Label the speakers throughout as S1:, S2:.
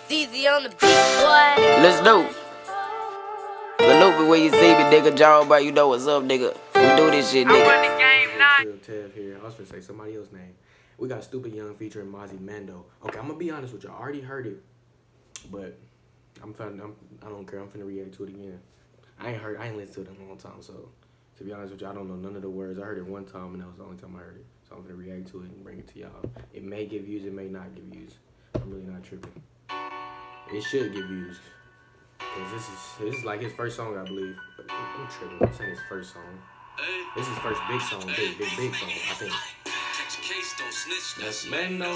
S1: DZ on the beat, boy.
S2: Let's do. Galoopa where you see me, nigga. Jaw, but you know what's up, nigga. We do this shit, nigga.
S3: I'm running game now. Tev here. I was gonna say somebody else's name. We got Stupid Young featuring Mozzy Mando. Okay, I'm gonna be honest with you. I already heard it, but I don't care. I'm finna react to it again. I ain't listened to it in a long time, so to be honest with you, I don't know none of the words. I heard it one time, and that was the only time I heard it. So I'm gonna react to it and bring it to y'all. It may give views, it may not give views. I'm really not tripping. It should give views. Cause this is like his first song, I believe. I'm tripping. I'm saying his first song. This is his first big song, big song, I think. That's Mando.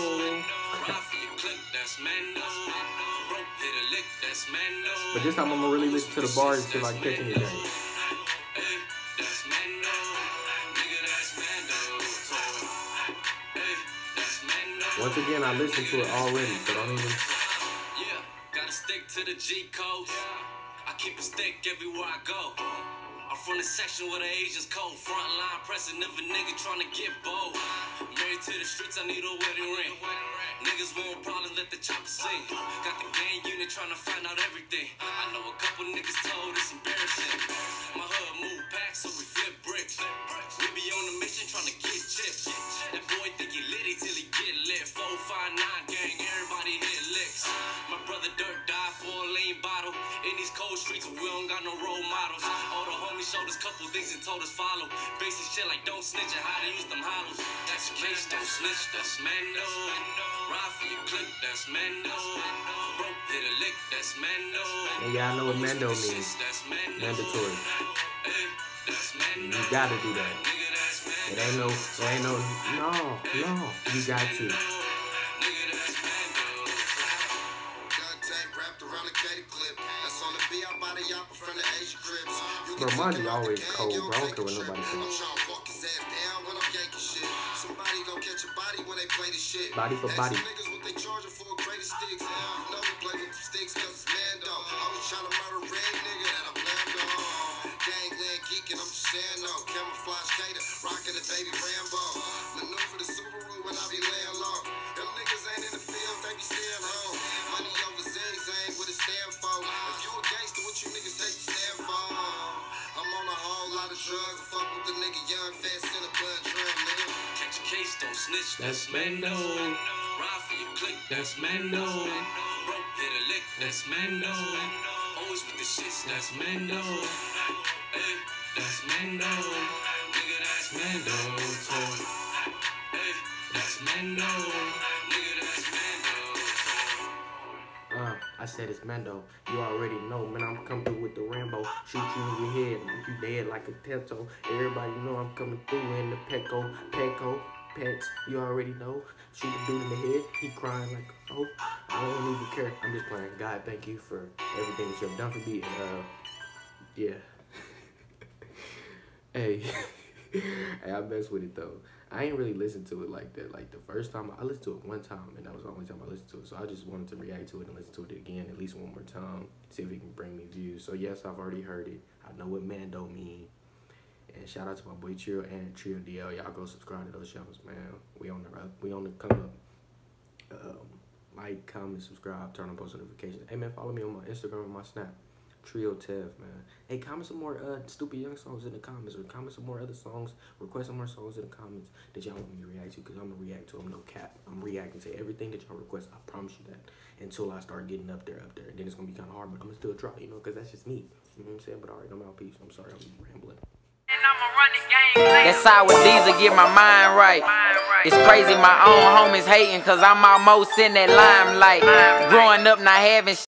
S3: But this time I'm gonna really listen to the bars till I catch anything. Once again, I listened to it already, so don't even.
S4: Gotta stick to the G codes. I keep a stick everywhere I go. I'm from the section where the Asians cold. Front line pressing if a nigga tryna get bold. Married to the streets, I need a wedding ring. Niggas won't probably let the chopper sing. Got the gang unit tryna find out everything. I know a couple niggas told it's embarrassing. My hood move packs, so we flip bricks. We be on a mission tryna get chips. That boy think he litty till he get lit. 459 gang, everybody hit licks. My brother Dirt died for a lean bottle. In these cold streets, we don't got no role models. All the homies showed us couple things and told us follow. Basic shit like don't snitch and how to use them hollows. That's your case, don't snitch, that's Mando. Ride for your click, that's Mando. Rope hit a lick, that's Mando.
S3: And y'all know what Mando means. Mandatory. You gotta do that. It ain't no, you got to. Bro, Mozzy always cold, bro. I don't care what nobody says. Body for body.
S5: Camouflage skater, rocking the baby Rambo. Maneuver the Subaru when I be laying low. Them niggas ain't in the field, they be staying home. Money over zig-zag, what it stand for. If you a gangster, what you niggas take to stand for? I'm on a whole lot of drugs. I fuck with the nigga young, fast in a blood drum, nigga.
S4: Catch a case, don't snitch, that's Mando. Ride for your click, that's Mando. Rope hit a lick, that's Mando. Always with the shits, that's Mando. Hey, that's Mando. Nigga, that's Mando. Hey, that's Mando. Nigga, that's Mando.
S3: I said it's Mando. You already know, man. I'm coming through with the Rambo. Shoot you in your head, make you dead like a Teto. Everybody know I'm coming through in the Pets. You already know. Shoot the dude in the head. He crying like, oh, I don't even care. I'm just playing. God, thank you for everything that you've done for me. Yeah. Hey, I mess with it though. I ain't really listened to it like that. Like the first time I listened to it one time, and that was the only time I listened to it. So I just wanted to react to it and listen to it again at least one more time, see if it can bring me views. So yes, I've already heard it. I know what Mando mean. And shout out to my boy Trio and Trio DL. Y'all go subscribe to those channels, man. We on the come up. Like, comment, subscribe, turn on post notifications. Hey man, follow me on my Instagram and my Snap. Trio Tev, man. Hey, comment some more Stupid Young songs in the comments, or comment some more other songs. Request some more songs in the comments that y'all want me to react to, because I'm gonna react to them, no cap. I'm reacting to everything that y'all request. I promise you that. Until I start getting up there. And then it's gonna be kind of hard, but I'm gonna still try, you know, because that's just me. You know what I'm saying? But alright, I'm out. Peace. I'm sorry, I'm rambling.
S2: That's how with these to get my mind right. It's crazy, my own homies hating, cause I'm almost in that limelight. Growing up not having